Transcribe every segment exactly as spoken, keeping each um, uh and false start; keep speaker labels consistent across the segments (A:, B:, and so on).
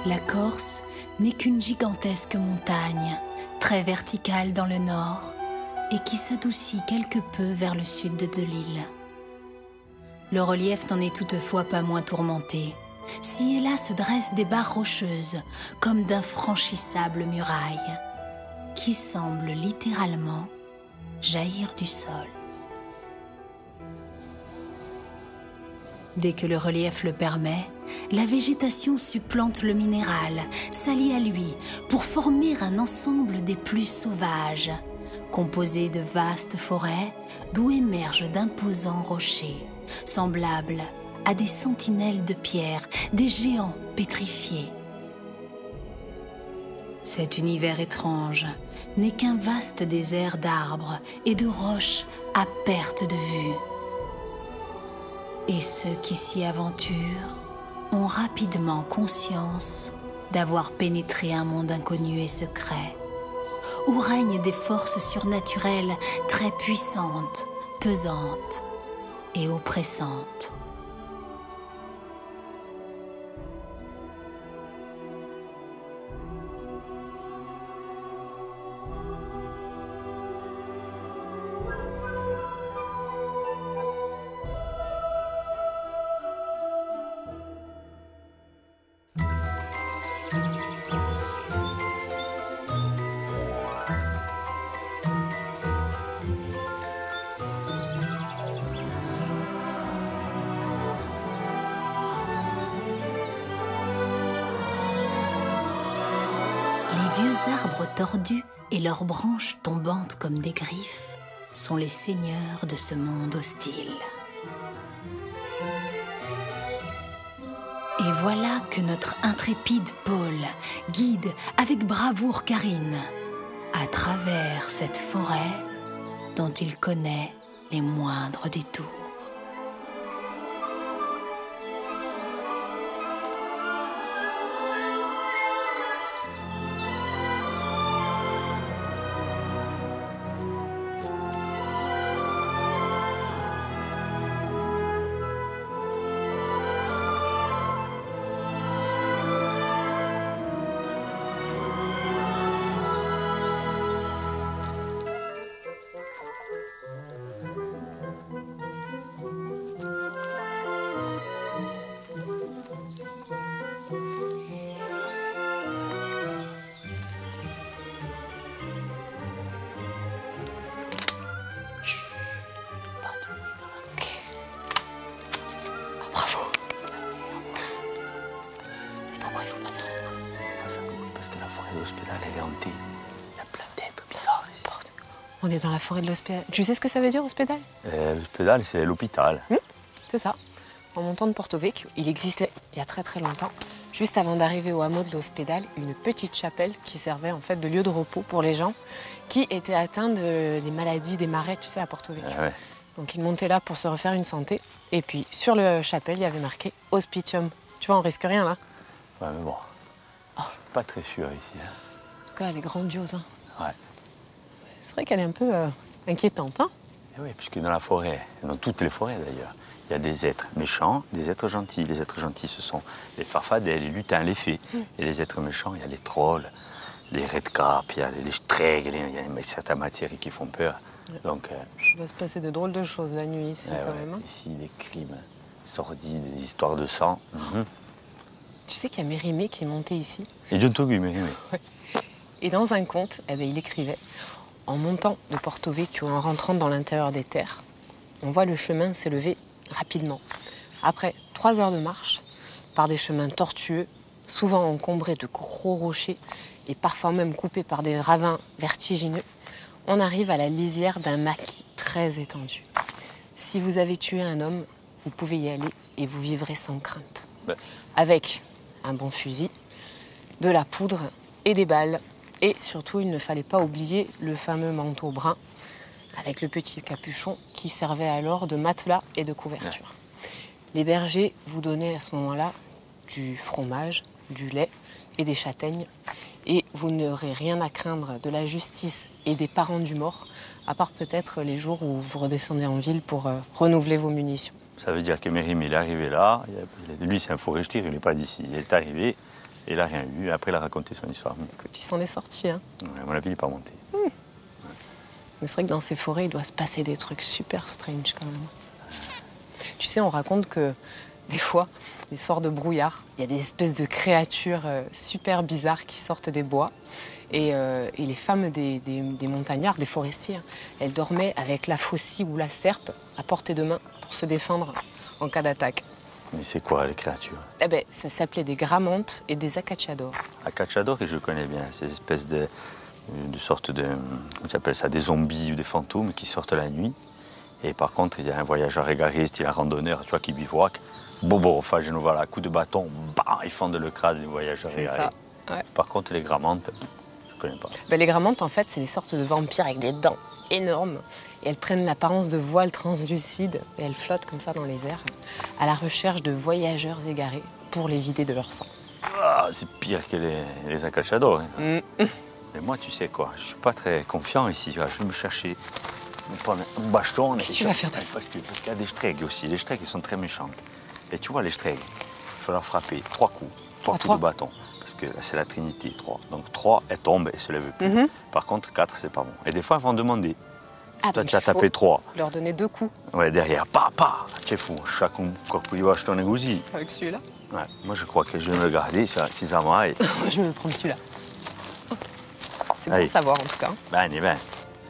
A: La Corse n'est qu'une gigantesque montagne, très verticale dans le nord et qui s'adoucit quelque peu vers le sud de l'île. Le relief n'en est toutefois pas moins tourmenté. Ci et là se dressent des barres rocheuses, comme d'infranchissables murailles, qui semblent littéralement jaillir du sol. Dès que le relief le permet, la végétation supplante le minéral, s'allie à lui pour former un ensemble des plus sauvages, composé de vastes forêts d'où émergent d'imposants rochers, semblables à des sentinelles de pierre, des géants pétrifiés. Cet univers étrange n'est qu'un vaste désert d'arbres et de roches à perte de vue. Et ceux qui s'y aventurent ont rapidement conscience d'avoir pénétré un monde inconnu et secret, où règnent des forces surnaturelles très puissantes, pesantes et oppressantes. Les vieux arbres tordus et leurs branches tombantes comme des griffes sont les seigneurs de ce monde hostile. Et voilà que notre intrépide Paul guide avec bravoure Karine à travers cette forêt dont il connaît les moindres détours.
B: L'hospédale, elle est hantée. Il y a plein d'êtres bizarres ici.
C: On est dans la forêt de l'hospédale. Tu sais ce que ça veut dire, hospédale?
B: euh, L'hospédale, c'est l'hôpital.
C: Mmh, c'est ça. En montant de Porto Vecchio, il existait, il y a très très longtemps, juste avant d'arriver au hameau de l'hospédale, une petite chapelle qui servait en fait de lieu de repos pour les gens qui étaient atteints de les maladies des marais, tu sais, à Porto Vecchio.
B: Ah ouais.
C: Donc ils montaient là pour se refaire une santé. Et puis sur le chapelle, il y avait marqué Hospitium. Tu vois, on risque rien là.
B: Ouais, mais bon. Oh. Je suis pas très sûr ici. Hein.
C: En tout cas, elle est grandiose. Hein.
B: Ouais.
C: C'est vrai qu'elle est un peu euh, inquiétante. Hein.
B: Et oui, puisque dans la forêt, dans toutes les forêts d'ailleurs, il y a des êtres méchants, des êtres gentils. Les êtres gentils, ce sont les farfadets, les lutins, les fées. Mm. Et les êtres méchants, il y a les trolls, les redcarps, il y a les streghes, il y a certaines matières qui font peur. Ouais. Donc, euh,
C: il va se passer de drôles de choses la nuit ici,
B: ouais,
C: quand
B: ouais.
C: même. Hein.
B: Ici, des crimes sordides, des histoires de sang. Mm-hmm.
C: Tu sais qu'il y a Mérimée qui est monté ici.
B: Et John Togu, Mérimée.
C: Ouais. Et dans un conte, eh bien, il écrivait « En montant de Porto Vecchio, en rentrant dans l'intérieur des terres, on voit le chemin s'élever rapidement. Après trois heures de marche, par des chemins tortueux, souvent encombrés de gros rochers et parfois même coupés par des ravins vertigineux, on arrive à la lisière d'un maquis très étendu. Si vous avez tué un homme, vous pouvez y aller et vous vivrez sans crainte. Ben. Avec un bon fusil, de la poudre et des balles. Et surtout, il ne fallait pas oublier le fameux manteau brun avec le petit capuchon qui servait alors de matelas et de couverture. Ouais. Les bergers vous donnaient à ce moment-là du fromage, du lait et des châtaignes. Et vous n'aurez rien à craindre de la justice et des parents du mort, à part peut-être les jours où vous redescendez en ville pour euh, renouveler vos munitions.
B: Ça veut dire que Mérimée, il est arrivé là. Lui, c'est un forestier, il n'est pas d'ici. Il est arrivé, Et il n'a rien eu. Après, il a raconté son histoire.
C: Écoute, il s'en est sorti. Hein.
B: Ouais, à mon avis, il n'est pas monté.
C: Mmh. Ouais. Mais c'est vrai que dans ces forêts, il doit se passer des trucs super strange quand même. Tu sais, on raconte que des fois, des soirs de brouillard, il y a des espèces de créatures euh, super bizarres qui sortent des bois. Et, euh, et les femmes des, des, des montagnards, des forestiers, elles dormaient avec la faucille ou la serpe à portée de main pour se défendre en cas d'attaque.
B: Mais c'est quoi les créatures?
C: Eh ben, ça s'appelait des gramantes et des acachadors.
B: Acachador, je connais bien, ces espèces de, de sortes de, comment tu appelles ça, des zombies ou des fantômes qui sortent la nuit. Et par contre, il y a un voyageur égaré, style un randonneur, tu vois, qui bivouaque. Bobo, enfin, je nous vois là, coup de bâton, bah, ils fendent le crâne du voyageur égaré.
C: Ouais.
B: Par contre, les gramantes, je connais pas.
C: Ben, les gramantes, en fait, c'est des sortes de vampires avec des dents énormes. Et elles prennent l'apparence de voiles translucides et elles flottent comme ça dans les airs à la recherche de voyageurs égarés pour les vider de leur sang.
B: Ah, c'est pire que les, les acachadors. Hein,
C: Mm.
B: Mais moi, tu sais quoi, je suis pas très confiant ici. Tu vois, je vais me chercher, me prendre un bâton.
C: Qu'est-ce que tu vas faire de ça?
B: Parce que- parce qu'il y a des stregs aussi. Les stregs, ils sont très méchantes. Et tu vois, les stregs, il faut leur frapper trois coups, trois
C: Ah,
B: coups
C: trois.
B: de bâton. Parce que c'est la trinité, trois. Donc trois, elles tombent et se lèvent plus.
C: Mhm.
B: Par contre, quatre, c'est pas bon. Et des fois, elles vont demander.
C: Ah,
B: Toi,
C: donc
B: tu as
C: il faut
B: tapé trois.
C: leur donner deux coups
B: Ouais, derrière, pa, pa, tu es fou. Chaque corpo va acheter un égousi.
C: avec celui-là.
B: Ouais. Moi, je crois que je vais me le garder six à moi. Et...
C: Moi, je vais me prendre celui-là. C'est bon
B: Allez.
C: de savoir, en tout cas.
B: Ben, et ben.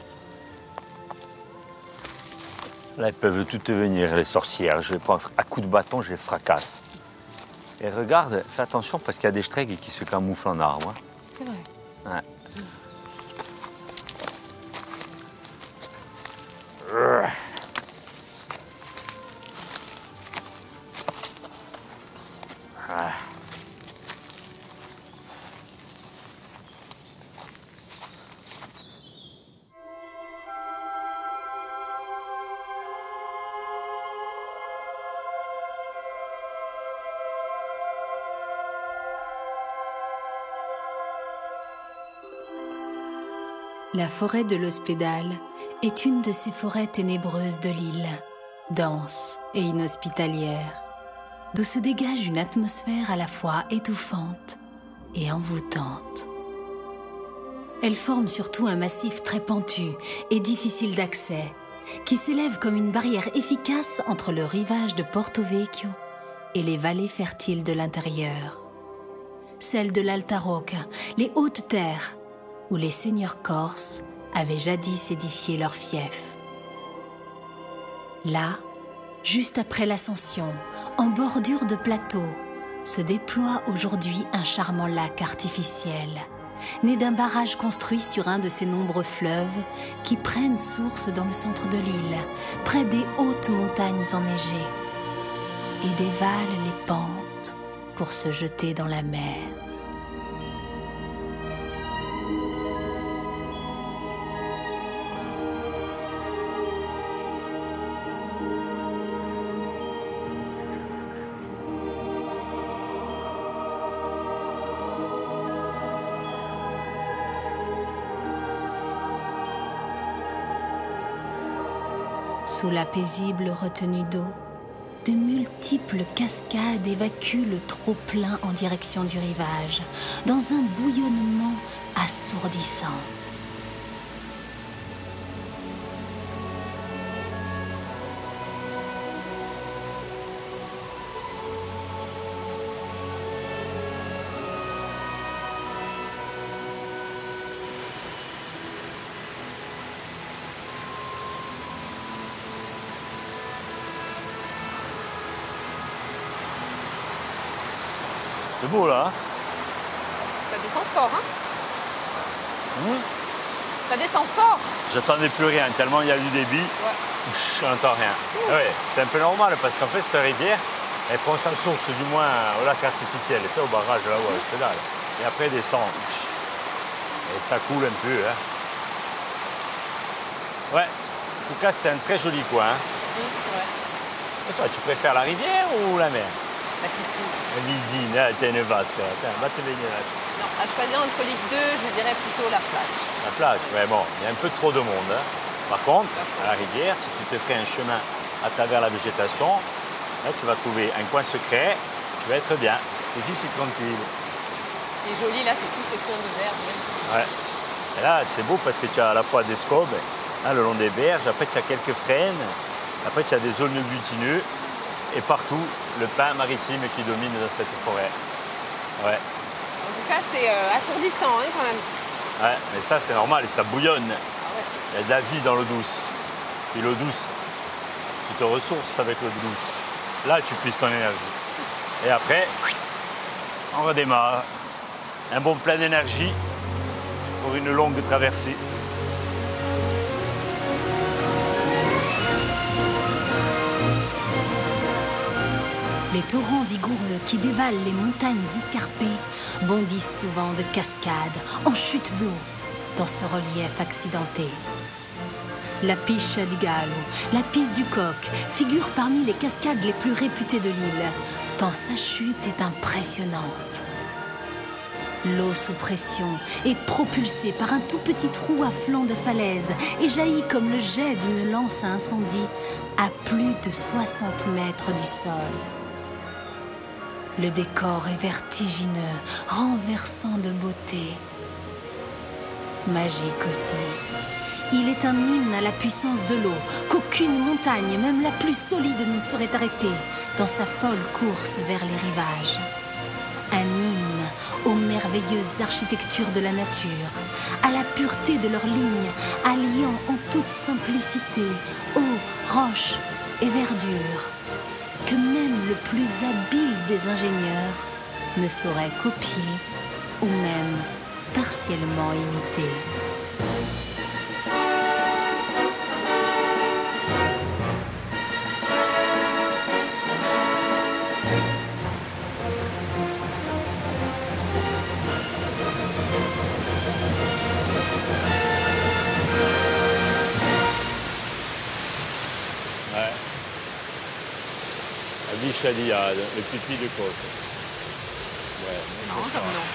B: Là, elles peuvent toutes venir, les sorcières. Je les prends à coups de bâton, je les fracasse. Et regarde, fais attention parce qu'il y a des stregs qui se camouflent en arbre. hein.
C: C'est vrai.
B: Ouais. Ah.
A: La forêt de l'Hospédale est une de ces forêts ténébreuses de l'île, dense et inhospitalière, d'où se dégage une atmosphère à la fois étouffante et envoûtante. Elle forme surtout un massif très pentu et difficile d'accès, qui s'élève comme une barrière efficace entre le rivage de Porto Vecchio et les vallées fertiles de l'intérieur. Celles de l'Alta Rocca, les hautes terres, où les seigneurs corses avaient jadis édifié leur fief. Là, juste après l'ascension, en bordure de plateau, se déploie aujourd'hui un charmant lac artificiel, né d'un barrage construit sur un de ces nombreux fleuves qui prennent source dans le centre de l'île, près des hautes montagnes enneigées, et dévalent les pentes pour se jeter dans la mer. Sous la paisible retenue d'eau, de multiples cascades évacuent le trop-plein en direction du rivage, dans un bouillonnement assourdissant.
B: C'est beau là. hein
C: Ça descend fort, hein
B: Hum.
C: Ça descend fort.
B: J'attendais plus rien, tellement il y a du débit.
C: Ouais.
B: Je n'entends rien. Ouais, c'est un peu normal parce qu'en fait, cette rivière, elle prend sa source du moins au lac artificiel, tu sais, au barrage là où elle se pédale. Et après, elle descend. Et ça coule un peu. Hein. Ouais, en tout cas, c'est un très joli coin. hein.
C: Mmh, ouais.
B: Et toi, tu préfères la rivière ou la mer?
C: La piscine.
B: La piscine, ah, tiens, une vasque. là. Tiens, va te baigner là.
C: Non, à choisir entre les deux, je dirais plutôt la plage.
B: La plage, ouais, bon, il y a un peu trop de monde. hein. Par contre, à la rivière, si tu te fais un chemin à travers la végétation, là, tu vas trouver un coin secret, tu vas être bien. Ici, c'est tranquille.
C: qui est joli, là, c'est tous ces coins de verre.
B: Ouais. Et là, c'est beau parce que tu as à la fois des scobes, hein, le long des berges, après tu as quelques frênes, après tu as des zones glutineux, et partout, le pin maritime qui domine dans cette forêt. Ouais.
C: En tout cas, c'est euh, assourdissant, hein, quand même.
B: Ouais, mais ça, c'est normal, et ça bouillonne.
C: Ah ouais.
B: Il y a de la vie dans l'eau douce. Et l'eau douce, tu te ressources avec l'eau douce. Là, tu puisses ton énergie. Et après, on redémarre. Un bon plein d'énergie pour une longue traversée.
A: Les torrents vigoureux qui dévalent les montagnes escarpées bondissent souvent de cascades en chute d'eau dans ce relief accidenté. La Piscia di Gallo, la piste du Coq, figure parmi les cascades les plus réputées de l'île, tant sa chute est impressionnante. L'eau sous pression est propulsée par un tout petit trou à flanc de falaise et jaillit comme le jet d'une lance à incendie à plus de soixante mètres du sol. Le décor est vertigineux, renversant de beauté. Magique aussi. Il est un hymne à la puissance de l'eau, qu'aucune montagne, même la plus solide, ne saurait arrêter dans sa folle course vers les rivages. Un hymne aux merveilleuses architectures de la nature, à la pureté de leurs lignes, alliant en toute simplicité eau, roche et verdure, que même le plus habile des ingénieurs ne saurait copier ou même partiellement imiter.
B: Chaliade, le pipi de coq. Ouais,
C: marrant comme nom.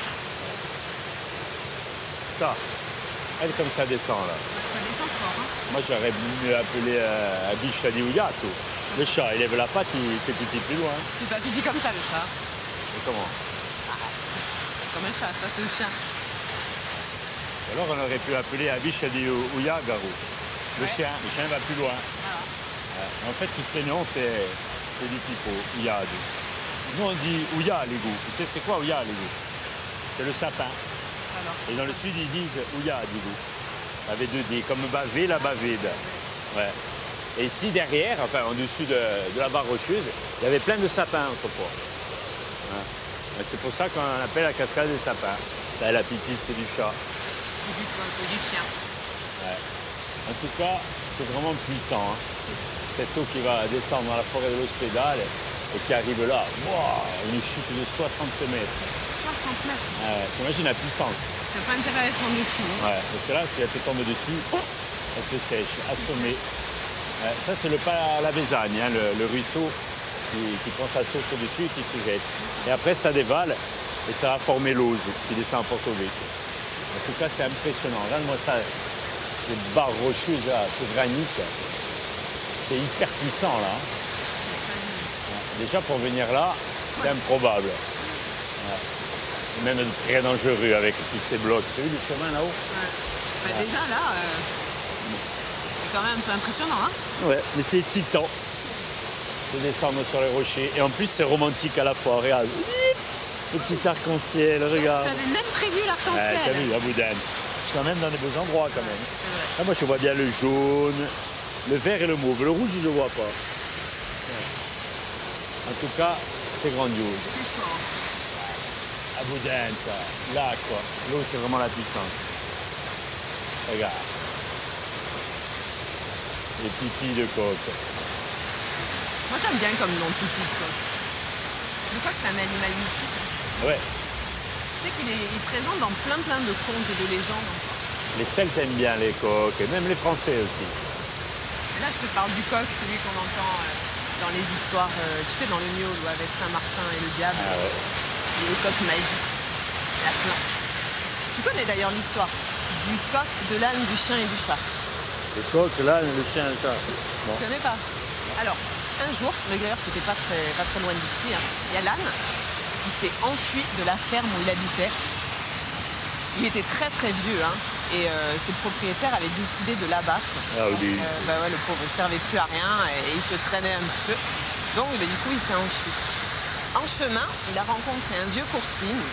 B: Ça, elle comme ça descend là.
C: Ça descend fort, hein.
B: Moi j'aurais mieux appelé euh, Abishali ou Yato. Le chat, il lève la patte, il fait pipi plus loin.
C: C'est pas pipi comme ça le chat.
B: Et comment?
C: Comme un chat, ça c'est le chien.
B: Alors on aurait pu appeler Abishali ou Yagaru. Le
C: Ouais.
B: chien, le chien va plus loin.
C: Voilà.
B: Ouais. En fait, tous ces noms, c'est du pipeau, Ouyad. Nous on dit Ouya l'égout. Tu sais c'est quoi Ouya l'égout? C'est le sapin.
C: Alors.
B: Et dans le sud ils disent Ouya l'égout. Avec deux D, comme bavé, la bavide. Ouais. Et ici derrière, enfin en dessus de, de la barre rocheuse, il y avait plein de sapins autrefois. Ouais. C'est pour ça qu'on appelle la cascade des sapins. Là, la pipi c'est du chat.
C: C'est du, c'est du chien.
B: Ouais. En tout cas, c'est vraiment puissant. Hein. Cette eau qui va descendre dans la forêt de l'Ospedale et qui arrive là, wow, une chute de soixante mètres.
C: soixante mètres.
B: Ah ouais, t'imagines la puissance.
C: T'as pas intérêt à être en dessous. Hein.
B: Ouais, parce que là, si elle te tombe dessus, elle te sèche, assommée. Ouais, ça, c'est le pas à la Bézagne, hein, le, le ruisseau qui, qui prend sa source au-dessus et qui se jette. Et après, ça dévale et ça va former l'Auze qui descend à Porto Vecchio. En tout cas, c'est impressionnant. Regarde-moi ça, ces barres rocheuses, là, ce granit. C'est hyper puissant là. Déjà pour venir là, c'est improbable. Ouais. Même très dangereux avec tous ces blocs. Tu as vu le chemin là-haut?
C: Ouais. Bah, ouais. Déjà là, euh, c'est quand même un peu impressionnant. Hein,
B: ouais, mais c'est excitant de descendre sur les rochers. Et en plus c'est romantique à la fois. Regarde. Petit arc-en-ciel, regarde.
C: Tu avais même prévu l'arc-en-ciel.
B: Ouais, t'as vu, à Boudane. Je suis quand même dans des beaux endroits quand même. Ah, moi je vois bien le jaune. Le vert et le mauve. Le rouge, je ne le vois pas. En tout cas, c'est grandiose. À Boudin, ça. Là, quoi. L'eau, c'est vraiment la puissance. Regarde. Les pipis de coq.
C: Moi, j'aime bien comme nom, pipi de coq. Je crois que c'est un animal mythique.
B: Ouais.
C: Tu sais qu'il est, il est présent dans plein plein de contes et de légendes.
B: Les Celtes aiment bien les coqs, et même les Français aussi.
C: Là, je te parle du coq, celui qu'on entend euh, dans les histoires, euh, tu sais, dans le Niolo, avec Saint-Martin et le diable,
B: ah ouais.
C: et le coq magique. Il y a plein. Tu connais d'ailleurs l'histoire du coq, de l'âne, du chien et du chat.
B: Le coq, l'âne, le chien et le chat. Bon.
C: Tu connais pas? Alors, un jour, mais d'ailleurs, c'était pas très, pas très loin d'ici, hein, il y a l'âne qui s'est enfui de la ferme où il habitait Il était très très vieux, hein, et euh, ses propriétaires avaient décidé de l'abattre.
B: Ah oui.
C: Euh, bah ouais, le pauvre ne servait plus à rien et il se traînait un petit peu. Donc bah, du coup il s'est enfui. En chemin, il a rencontré un vieux coursigne.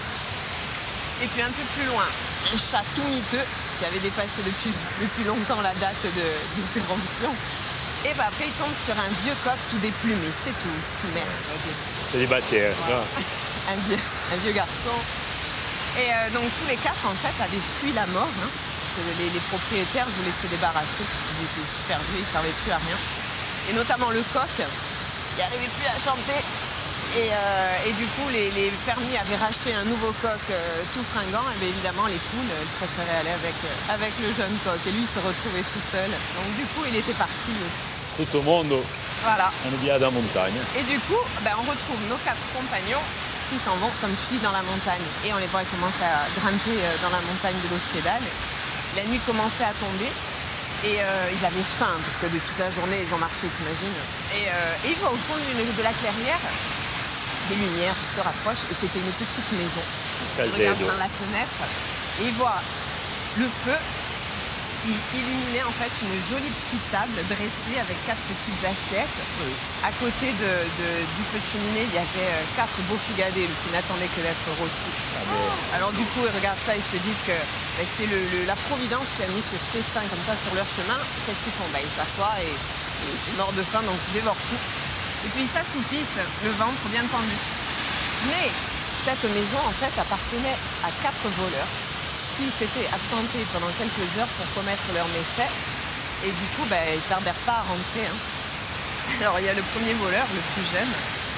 C: Et puis un peu plus loin, un chat tout miteux qui avait dépassé depuis, depuis longtemps la date de, de péremption. Et bah, après il tombe sur un vieux coq tout déplumé, tu sais, tout, tout merde.
B: Célibataire,
C: voilà. un, vieux, un vieux garçon. Et euh, donc tous les quatre en fait avaient fui la mort, hein, parce que les, les propriétaires voulaient se débarrasser parce qu'ils étaient super vieux, ils ne servaient plus à rien. Et notamment le coq, il n'arrivait plus à chanter. Et, euh, et du coup, les, les fermiers avaient racheté un nouveau coq euh, tout fringant. Et bien évidemment, les poules, elles préféraient aller avec, euh, avec le jeune coq. Et lui, il se retrouvait tout seul. Donc du coup, il était parti lui aussi.
B: Tout le monde,
C: voilà.
B: On est bien dans la montagne.
C: Et du coup, ben, on retrouve nos quatre compagnons qui s'en vont, comme tu dis, dans la montagne. Et on les voit commencer à grimper euh, dans la montagne de l'Hospédale. La nuit commençait à tomber. Et euh, ils avaient faim, parce que de toute la journée, ils ont marché, t'imagines. Et, euh, et ils voient au fond de la clairière des lumières qui se rapprochent, et c'était une petite maison. Ils regardent dans la fenêtre et ils voient le feu qui illuminait en fait une jolie petite table dressée avec quatre petites assiettes. Oui. À côté de, de, du feu de cheminée, il y avait quatre beaux figadets qui n'attendaient que d'être rôtis. Ah bon. Alors du coup, ils regardent ça, ils se disent que ben, c'est le, le, la Providence qui a mis ce festin comme ça sur leur chemin. Qu'est-ce qu'ils font? Ben, ils s'assoient et, et ils sont morts de faim, donc ils dévorent tout. Et puis ils s'assoupissent, le ventre bien tendu. Mais cette maison, en fait, appartenait à quatre voleurs qui s'étaient absentés pendant quelques heures pour commettre leurs méfaits. Et du coup, ben, ils ne tardèrent pas à rentrer. Hein. Alors, il y a le premier voleur, le plus jeune,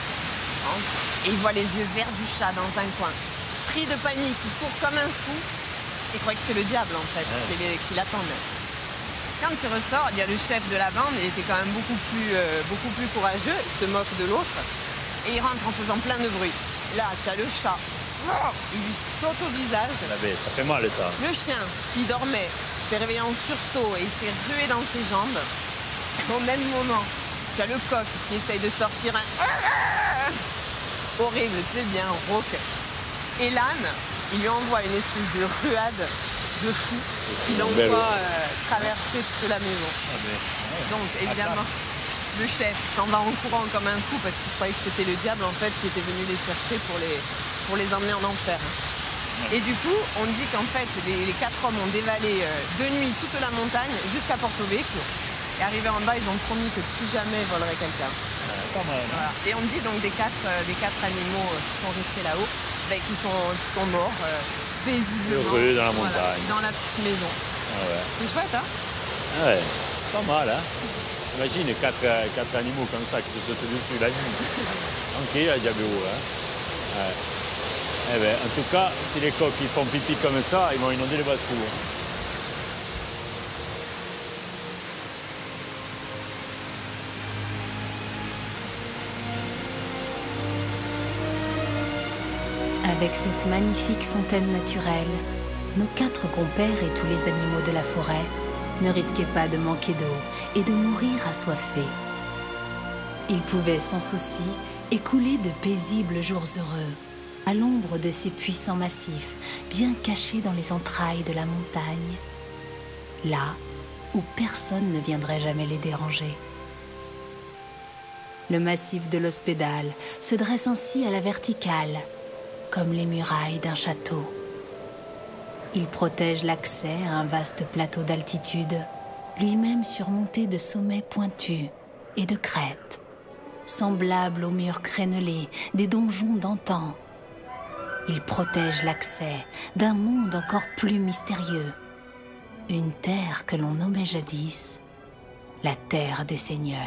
C: et il voit les yeux verts du chat dans un coin. Pris de panique, il court comme un fou. Il croyait que c'était le diable, en fait, ouais. qui l'attendait. Quand il ressort, il y a le chef de la bande, il était quand même beaucoup plus, euh, beaucoup plus courageux, il se moque de l'autre, et il rentre en faisant plein de bruit. Là, tu as le chat, il lui saute au visage.
B: Ça fait mal, ça.
C: Le chien, qui dormait, s'est réveillé en sursaut et il s'est rué dans ses jambes. Au même moment, tu as le coq qui essaye de sortir un... horrible, tu sais, bien rauque. Et l'âne, il lui envoie une espèce de ruade de fou qui l'envoie euh, traverser toute la maison. Ah ben, ouais. Donc évidemment, le chef s'en va en courant comme un fou parce qu'il croyait que c'était le diable en fait qui était venu les chercher pour les, pour les emmener en enfer. Ouais. Et du coup, on dit qu'en fait, les, les quatre hommes ont dévalé euh, de nuit toute la montagne jusqu'à Porto Vecchio. Et arrivés en bas, ils ont promis que plus jamais ils voleraient quelqu'un.
B: Ouais, pas mal. Hein.
C: Voilà. Et on dit donc des quatre, euh, des quatre animaux euh, qui sont restés là-haut, ben, qui, sont, qui sont morts. Euh, paisiblement.
B: Heureux dans la montagne.
C: Voilà, dans la petite maison. Ah ouais. C'est chouette, hein?
B: Ouais, pas mal, hein? Imagine quatre, quatre animaux comme ça qui se sautent dessus la nuit. Ok, la diable haut, hein? Ouais. Eh ben, en tout cas, si les coqs ils font pipi comme ça, ils vont inonder les basses-cours.
A: Avec cette magnifique fontaine naturelle, nos quatre compères et tous les animaux de la forêt ne risquaient pas de manquer d'eau et de mourir assoiffés. Ils pouvaient sans souci écouler de paisibles jours heureux à l'ombre de ces puissants massifs bien cachés dans les entrailles de la montagne, là où personne ne viendrait jamais les déranger. Le massif de l'Hospédale se dresse ainsi à la verticale, comme les murailles d'un château. Il protège l'accès à un vaste plateau d'altitude, lui-même surmonté de sommets pointus et de crêtes, semblables aux murs crénelés des donjons d'antan. Il protège l'accès d'un monde encore plus mystérieux, une terre que l'on nommait jadis la terre des seigneurs.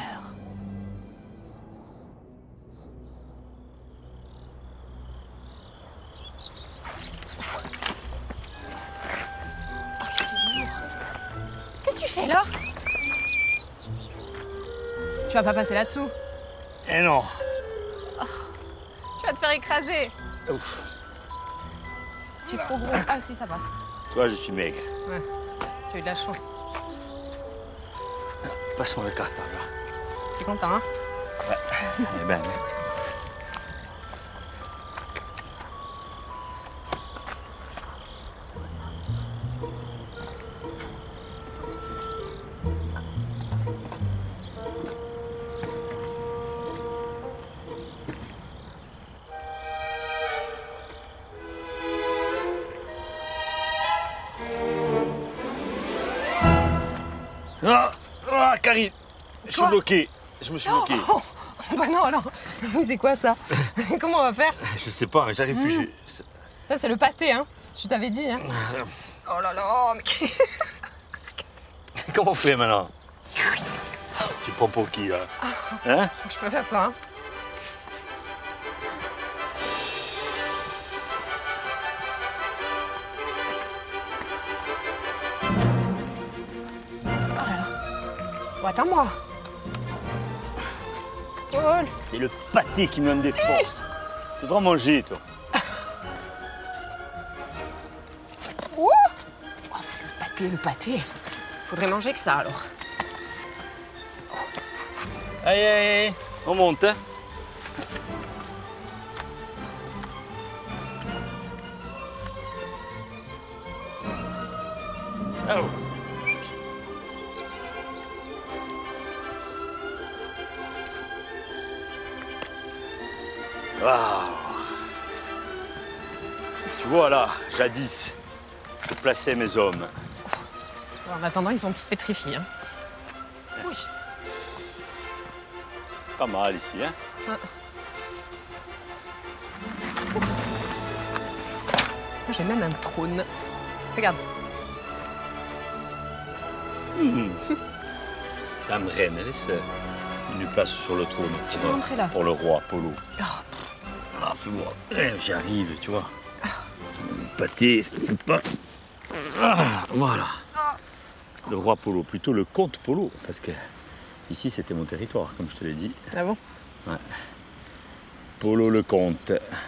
C: Qu'est-ce que tu fais là? Tu vas pas passer là-dessous?
B: Eh non.
C: Oh, tu vas te faire écraser.
B: Ouf.
C: Tu es trop gros. Ah si, ça passe.
B: Tu vois, je suis maigre.
C: Ouais, tu as eu de la chance.
B: Passe-moi le cartable.
C: T'es content, hein?
B: Ouais. Eh ben. Ah, ah Karine, je suis
C: Quoi?
B: bloqué. Je me suis
C: Oh,
B: bloqué.
C: oh, bah non, alors. C'est quoi ça? Comment on va faire?
B: Je sais pas, j'arrive plus.
C: Mmh.
B: je-
C: Ça, c'est le pâté, hein. Je t'avais dit, hein. Oh là là, mais...
B: Comment on fait maintenant? Tu prends pour qui là? Hein?
C: Je peux faire ça, hein. Oh là là. Oh, attends-moi. Paul.
B: C'est le pâté qui me donne des forces. Tu devrais manger, toi.
C: Oh, oh, le pâté, le pâté. Faudrait manger que ça, alors.
B: Allez, allez, allez, on monte. Hein? Oh. Waouh. Tu vois là, jadis, je plaçais mes hommes.
C: Alors, en attendant, ils sont tous pétrifiés, hein. Oui.
B: Pas mal ici, hein?
C: Ah. J'ai même un trône. Regarde.
B: Mmh. Dame reine, laisse une place sur le trône.
C: Tu
B: pour,
C: veux rentrer là?
B: Pour le roi, Polo.
C: Oh.
B: Ah, fais-moi. Eh, J'y arrive, tu vois. Le pâté, ça ne fait pas. Ah, voilà. Le roi Polo, plutôt le comte Polo, parce que ici c'était mon territoire, comme je te l'ai dit.
C: Ah bon?
B: Ouais. Polo le comte.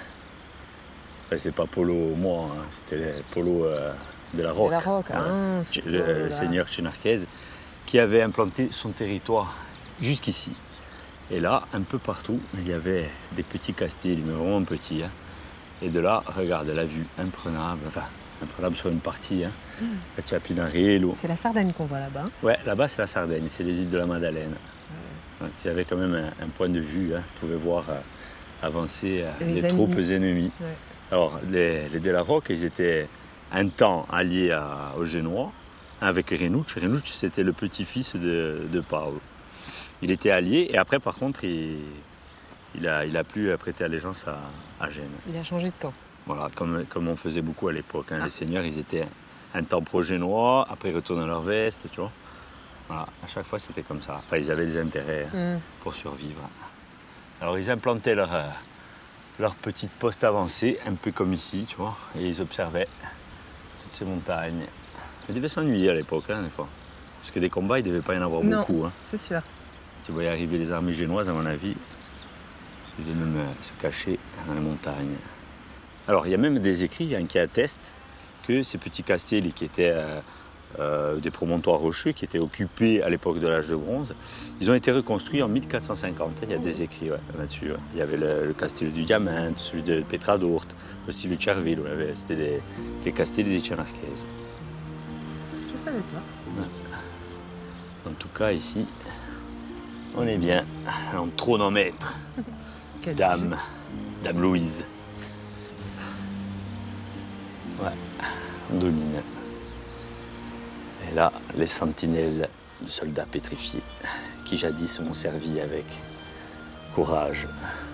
B: Enfin, c'est pas Polo moi, hein, c'était Polo euh, de la Roque.
C: De la Roque,
B: Ouais.
C: ah, c'est
B: le,
C: Polo,
B: le
C: là.
B: seigneur Chenarquez, qui avait implanté son territoire jusqu'ici. Et là, un peu partout, il y avait des petits castils, mais vraiment petits. Hein. Et de là, regarde la vue imprenable, enfin, imprenable sur une partie. Hein.
C: Mm.
B: Là, tu as Pinarello.
C: C'est la Sardaigne qu'on voit là-bas.
B: Ouais, là-bas, c'est la Sardaigne, c'est les îles de la Madeleine. Donc, il y avait quand même un, un point de vue, hein. Tu pouvais voir euh, avancer euh,
C: Les
B: les,
C: ennemis.
B: troupes ennemies.
C: Ouais.
B: Alors, les, les de la Roque, ils étaient un temps alliés à- aux Génois, avec Renucci. Renucci, c'était le petit-fils de, de Paolo. Il était allié, et après, par contre, il, il, a, il a plus prêté allégeance à, à Gênes.
C: Il a changé de camp.
B: Voilà, comme, comme on faisait beaucoup à l'époque. Hein. Les seigneurs, ils étaient un temps pro-génois, après ils retournent à leur veste, tu vois. Voilà, à chaque fois, c'était comme ça. Enfin, ils avaient des intérêts
C: Mm.
B: pour survivre. Alors, ils implantaient leur, euh, leur petite poste avancée, un peu comme ici, tu vois, et ils observaient toutes ces montagnes. Ils devaient s'ennuyer à l'époque, hein, des fois. Parce que des combats, il ne devait pas y en avoir
C: Non.
B: beaucoup. Hein.
C: C'est sûr.
B: Tu voyais arriver les armées génoises, à mon avis, ils devaient même euh, se cacher dans les montagnes. Alors, il y a même des écrits hein, qui attestent que ces petits castelli qui étaient euh, euh, des promontoires rocheux, qui étaient occupés à l'époque de l'âge de bronze, ils ont été reconstruits en mille quatre cent cinquante. Il y a des écrits ouais, là-dessus. Ouais. Il y avait le, le castello du Diamante, celui de Petradourt, aussi le Cervilo. Ouais, c'était les, les castelli des Chenarquez.
C: Je savais pas.
B: En tout cas, ici, on est bien en chronomètre.
C: Quelle
B: Dame, Dame Louise. Ouais, on domine. Et là, les sentinelles de soldats pétrifiés qui jadis m'ont servi avec courage.